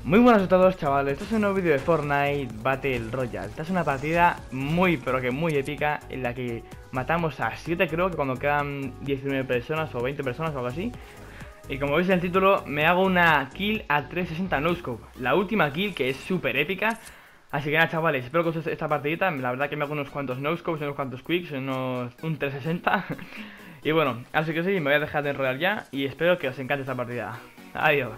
Muy buenas a todos, chavales. Esto es un nuevo vídeo de Fortnite Battle Royale. Esta es una partida muy, pero que muy épica, en la que matamos a 7, creo que cuando quedan 19 personas o 20 personas o algo así. Y como veis en el título, me hago una kill a 360 no-scope. La última kill, que es súper épica. Así que nada, chavales, espero que os guste esta partidita. La verdad que me hago unos cuantos no-scopes, unos cuantos quicks, un 360. Y bueno, así que sí, me voy a dejar de enrollar ya. Y espero que os encante esta partida. Adiós.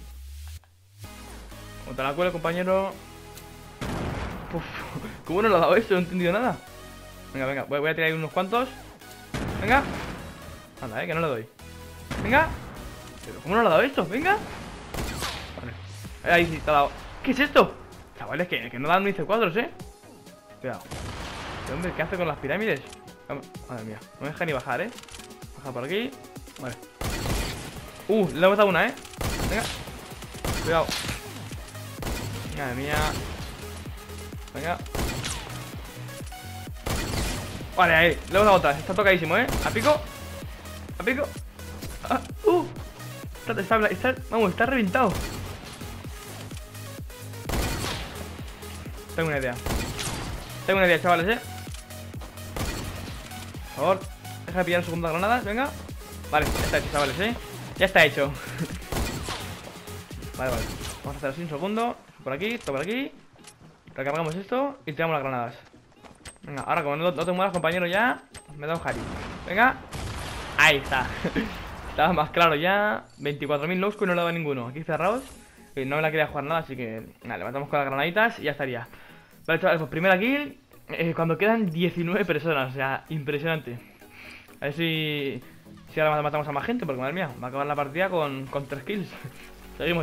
Contra la cuela, compañero. Uf, ¿cómo no lo ha dado eso? No he entendido nada. Venga, venga, voy a tirar ahí unos cuantos. Venga. Anda, que no le doy. Venga. Pero ¿cómo no lo ha dado esto? Venga. Vale. Ahí sí, te ha dado. ¿Qué es esto? Chavales, que no dan ni cuadros, Cuidado. ¿Este hombre qué hace con las pirámides? Madre mía, no me deja ni bajar, Baja por aquí. Vale. Le hemos dado una, Venga. Cuidado. Madre mía. Venga. Vale, ahí, le hemos dado otra. Está tocadísimo, A pico. A pico. Está reventado. Tengo una idea, chavales, Por favor, deja de pillar segundas granadas, venga. Vale, ya está hecho, chavales, Ya está hecho. Vale. Vamos a hacer así un segundo. Por aquí, esto por aquí. Recargamos esto y tiramos las granadas. Venga, ahora como no te mueras, compañero, ya me da un Harry. Venga. Ahí está. Estaba más claro ya. 24.000 no-scope y no le daba ninguno. Aquí cerrados. No me la quería jugar nada, así que nada, levantamos con las granaditas y ya estaría. Vale, chavales, pues primera kill cuando quedan 19 personas, o sea, impresionante. A ver si ahora matamos a más gente, porque madre mía, va a acabar la partida con 3 kills. Seguimos.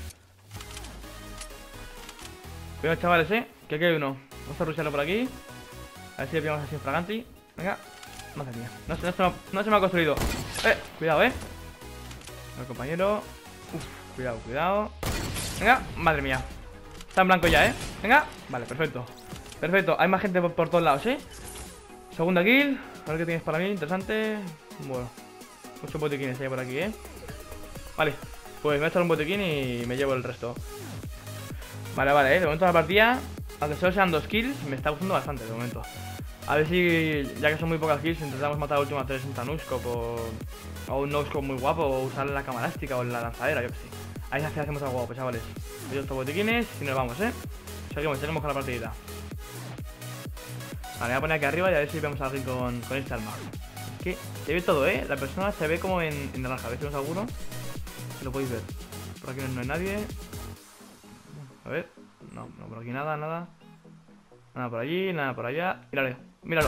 Cuidado, chavales, que aquí hay uno. Vamos a rushearlo por aquí. A ver si le pillamos así en fraganti. Venga. Madre mía, no se me ha construido. Cuidado, El compañero. Cuidado. Venga, madre mía. Está en blanco ya, Venga, vale, perfecto. Hay más gente por todos lados, Segunda kill. A ver qué tienes para mí, interesante. Bueno, muchos botiquines hay por aquí, Vale, pues me voy a echar un botiquín y me llevo el resto. Vale, de momento la partida, aunque solo sean 2 kills, me está gustando bastante de momento. A ver si, ya que son muy pocas kills, intentamos matar la última 360 no-scope o un no-scope muy guapo, o usar la cámara elástica o la lanzadera, yo que sé. Ahí hacemos algo guapo, chavales. Yo estos botiquines y nos vamos, Seguimos con la partidita. Vale, voy a poner aquí arriba y a ver si vemos a alguien con este arma. Que se ve todo, La persona se ve como en naranja. A ver si vemos alguno. Lo podéis ver. Por aquí no hay nadie. A ver. No, por aquí nada. Nada por allí, nada por allá. Míralo.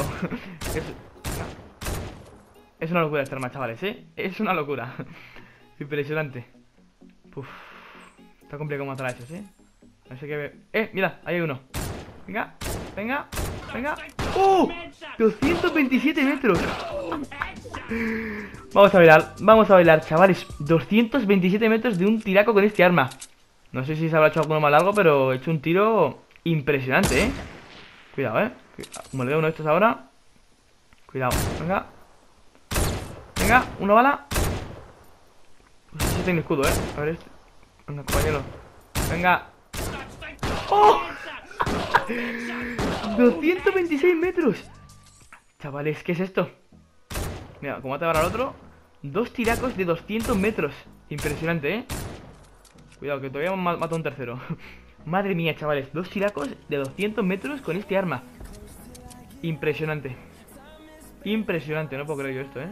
Es una locura este arma, chavales, Es una locura. Impresionante. Está complicado matar a esos, No sé qué ve. Mira, ahí hay uno. Venga. 227 metros. Vamos a bailar, chavales. 227 metros de un tiraco con este arma. No sé si se habrá hecho alguno más largo, pero he hecho un tiro impresionante, Cuidado, Como le doy uno de estos ahora. Cuidado, venga, una bala. No sé si tiene escudo, A ver este. Venga, compañero. Venga. 226 metros. Chavales, ¿qué es esto? Mira, como te va al otro. 2 tiracos de 200 metros. Impresionante, Cuidado, que todavía mato un tercero. Madre mía, chavales, 2 tiracos de 200 metros con este arma. Impresionante. No puedo creer yo esto,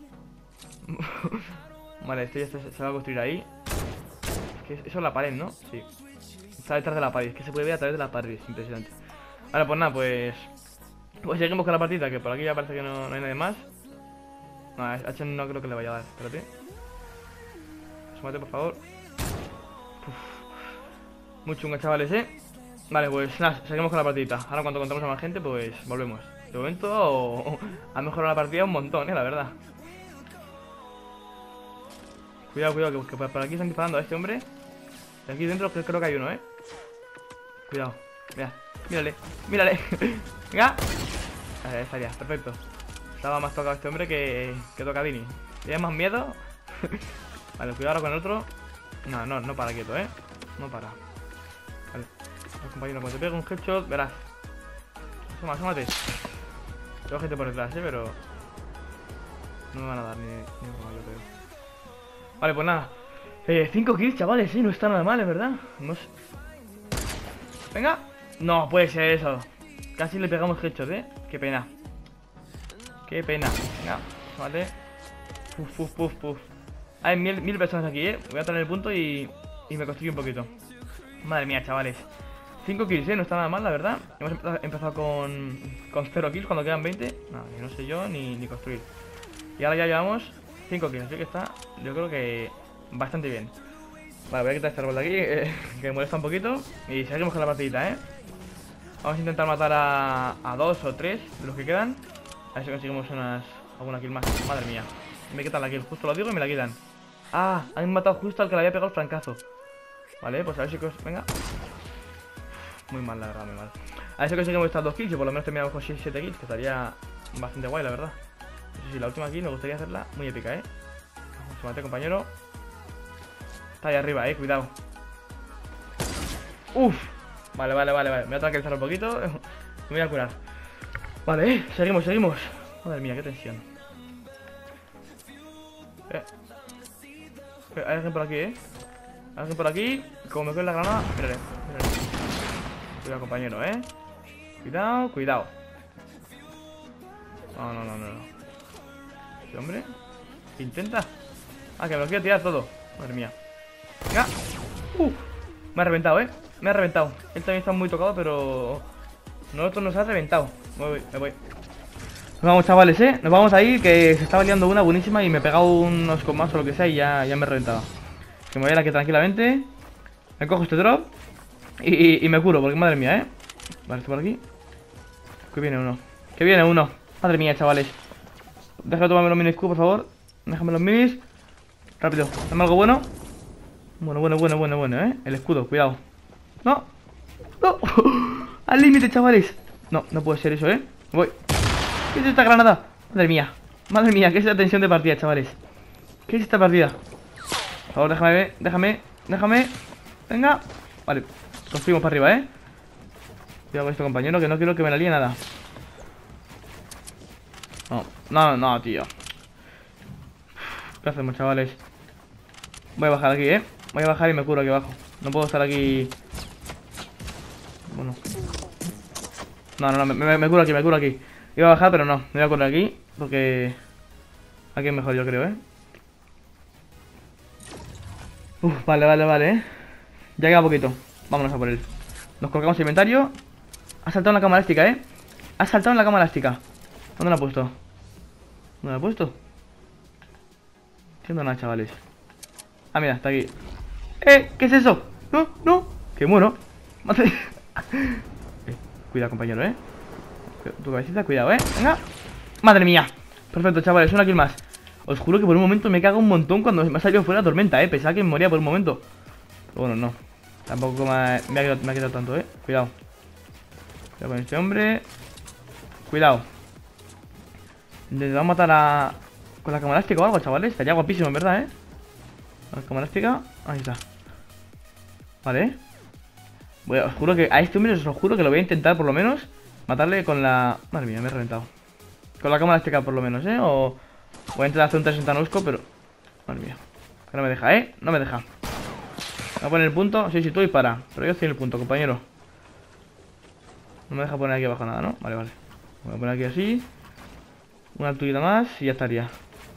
Vale, esto ya se va a construir ahí. Es que eso es la pared, ¿no? Sí. Está detrás de la pared, es que se puede ver a través de la pared, es impresionante. Ahora pues nada, pues seguimos con la partida, que por aquí ya parece que no hay nadie más. No, a H no creo que le vaya a dar, espérate. Súmate, por favor. Muy chunga, chavales, Vale, pues nada, seguimos con la partidita. Ahora cuando contamos a más gente, pues volvemos. De momento ha mejorado la partida un montón, la verdad. Cuidado, que por aquí están disparando a este hombre. De aquí dentro creo que hay uno, Cuidado, mírale. Venga. Ahí estaría, perfecto. Estaba más tocado este hombre que Tocadini. ¿Tienes más miedo? Vale, cuidado ahora con el otro. No para quieto, No para. Vale. Compañero, cuando te pego un headshot, verás. Asómate. Tengo gente por detrás, pero no me van a dar ni broma, yo creo. Vale, pues nada. 5 kills, chavales, no está nada mal, es verdad. No sé. Venga. No, puede ser eso. Casi le pegamos headshot, Qué pena. Qué pena. Venga, vale. Puf. Hay mil personas aquí, Voy a tener el punto y me construyo un poquito. Madre mía, chavales. 5 kills, no está nada mal, la verdad. Hemos empezado con 0 kills cuando quedan 20. Nada, que no sé yo ni construir. Y ahora ya llevamos 5 kills, así que está, yo creo que bastante bien. Vale, voy a quitar este árbol de aquí, que me molesta un poquito. Y seguimos con la partidita, Vamos a intentar matar a 2 o 3 de los que quedan. A ver si conseguimos alguna kill más. Madre mía, me quitan la kill, justo lo digo y me la quitan. Ah, han matado justo al que le había pegado el francazo. Vale, pues a ver si venga. Muy mal, la verdad, muy mal. A ver si conseguimos estas 2 kills y por lo menos terminamos con 7 kills, que estaría bastante guay, la verdad. Eso sí, la última kill me gustaría hacerla muy épica, Se mate, compañero. Está ahí arriba, cuidado. Uf. Vale. Me voy a tranquilizar un poquito. Me voy a curar. Vale, seguimos. Madre mía, qué tensión. Hay alguien por aquí, Hay alguien por aquí. Como me coge la granada. Mírale. Cuidado, compañero, Cuidado. No. ¿Qué hombre? ¿Qué intenta? Ah, que me lo quiero tirar todo. Madre mía. Venga. Me ha reventado, Me ha reventado. Él también está muy tocado, pero nosotros nos ha reventado. Me voy. Nos vamos, chavales, Nos vamos a ir, que se estaba liando una buenísima y me he pegado unos comas o lo que sea y ya me he reventado. Que me voy a ir aquí tranquilamente. Me cojo este drop y me curo, porque madre mía, Vale, estoy por aquí. Que viene uno. Madre mía, chavales. Déjame tomarme los minis Q, por favor. Déjame los minis. Rápido, dame algo bueno. Bueno, El escudo, cuidado. No. Al límite, chavales. No puede ser eso, Me voy. ¿Qué es esta granada? Madre mía, ¿qué es esta tensión de partida, chavales? ¿Qué es esta partida? Por favor, déjame. Venga. Vale, construimos para arriba, Cuidado con esto, compañero, que no quiero que me la líe nada. No, tío. ¿Qué hacemos, chavales? Voy a bajar aquí, Voy a bajar y me curo aquí abajo. No puedo estar aquí. Bueno. No, me curo aquí, Iba a bajar, pero no. Me voy a curar aquí, porque aquí es mejor, yo creo, Vale, Ya queda poquito. Vámonos a por él. Nos colocamos el inventario. Ha saltado en la cama elástica, Ha saltado en la cama elástica. ¿Dónde la ha puesto? ¿Dónde la ha puesto? Entiendo nada, chavales. Ah, mira, está aquí. ¿Qué es eso? No. ¡Qué mono! Cuidado, compañero, Tu cabecita, cuidado, Venga. Madre mía. Perfecto, chavales, una kill más. Os juro que por un momento me cago un montón cuando me ha salido fuera la tormenta, Pensaba que me moría por un momento. Pero bueno, no. Tampoco me ha quedado tanto, Cuidado. Cuidado con este hombre. Cuidado. Intentamos matar con la cama elástica o algo, chavales. Estaría guapísimo, en verdad, La cama elástica. Ahí está. Vale. Os juro que a este hombre os lo juro que lo voy a intentar por lo menos matarle con la... Madre mía, me he reventado. Con la cama elástica por lo menos, O voy a intentar hacer un 360 nusco, pero... Madre mía. Que no me deja, No me deja. Voy a poner el punto. Sí, tú dispara. Pero yo estoy en el punto, compañero. No me deja poner aquí abajo nada, ¿no? Vale. Voy a poner aquí así. Una alturita más y ya estaría.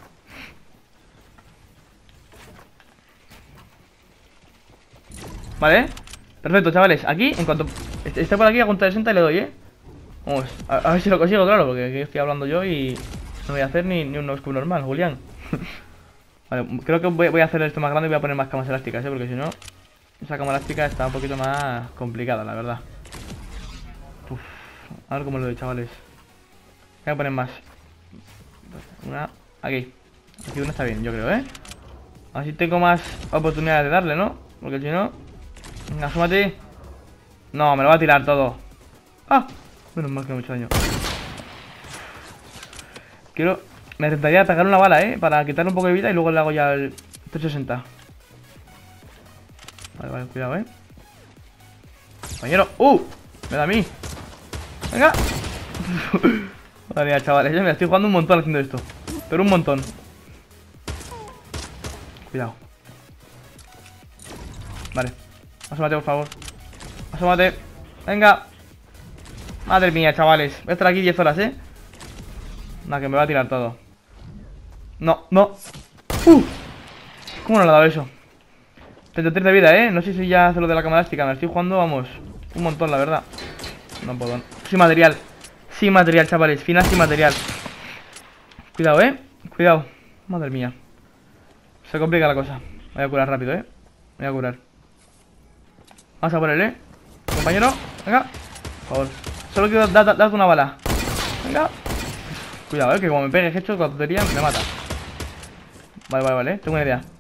Vale. Perfecto, chavales. Aquí, en cuanto esté por aquí, hago un 360 y le doy, Vamos, a ver si lo consigo, claro. Porque aquí estoy hablando yo y no voy a hacer ni un no-scope normal, Julián. Vale, creo que voy a hacer esto más grande y voy a poner más camas elásticas, porque si no, esa cama elástica está un poquito más complicada, la verdad. A ver cómo lo doy, chavales. Voy a poner más. Una aquí. Aquí una está bien, yo creo, Así tengo más oportunidades de darle, ¿no? Porque si no... Venga, asómate. No, me lo va a tirar todo. ¡Ah! Menos mal que no me he hecho daño. Me intentaría pegar una bala, para quitarle un poco de vida y luego le hago ya el 360. Vale, cuidado, Compañero. Me da a mí. Venga. Madre mía, chavales. Yo me estoy jugando un montón haciendo esto. Pero un montón. Cuidado. Vale. Asómate, por favor. Asómate. Venga. Madre mía, chavales. Voy a estar aquí 10 horas, Nada, que me va a tirar todo. No, no. ¿Cómo no le ha dado eso? 33 de vida, No sé si ya hace lo de la cama elástica. Me estoy jugando, vamos, un montón, la verdad. No puedo. Sin material. Sin material, chavales. Final sin material. Cuidado, Cuidado. Madre mía. Se complica la cosa. Voy a curar rápido, Me voy a curar. Vamos a por él, compañero. Venga. Por favor. Solo quiero darte una bala. Venga. Cuidado, que como me pegue hecho con la tontería me mata. Vale. Tengo una idea.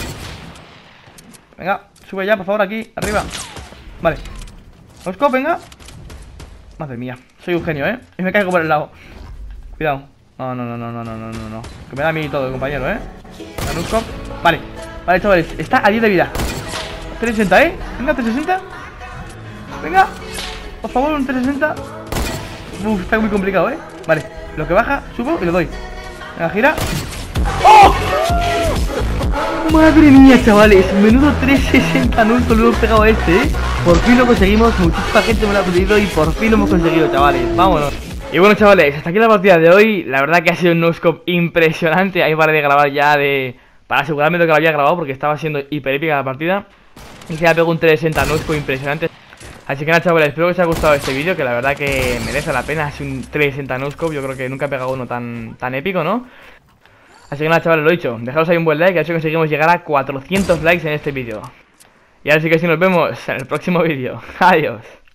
Venga, sube ya, por favor, aquí, arriba. Vale. Osco, venga. Madre mía, soy un genio, Y me caigo por el lado. Cuidado. No. Que me da a mí todo, compañero, Osco. Vale, chavales, está a 10 de vida. 360, Venga, 360. Venga. Por favor, un 360. Está muy complicado, Vale, lo que baja, subo y lo doy. Venga, gira. ¡Oh! Madre mía, chavales, menudo 360 no solo hemos pegado a este, Por fin lo conseguimos, muchísima gente me lo ha pedido y por fin lo hemos conseguido, chavales. Vámonos. Y bueno, chavales, hasta aquí la partida de hoy. La verdad que ha sido un no-scope impresionante. Ahí paré de grabar ya para asegurarme de que lo había grabado porque estaba siendo hiper épica la partida. Y se ha pegado un 360 no-scope impresionante. Así que nada, chavales, espero que os haya gustado este vídeo, que la verdad que merece la pena. Es un 360 no-scope, yo creo que nunca he pegado uno tan épico, ¿no? Así que nada, chavales, lo dicho, dejaros ahí un buen like, a ver si conseguimos llegar a 400 likes en este vídeo. Y ahora sí que sí, nos vemos en el próximo vídeo. Adiós.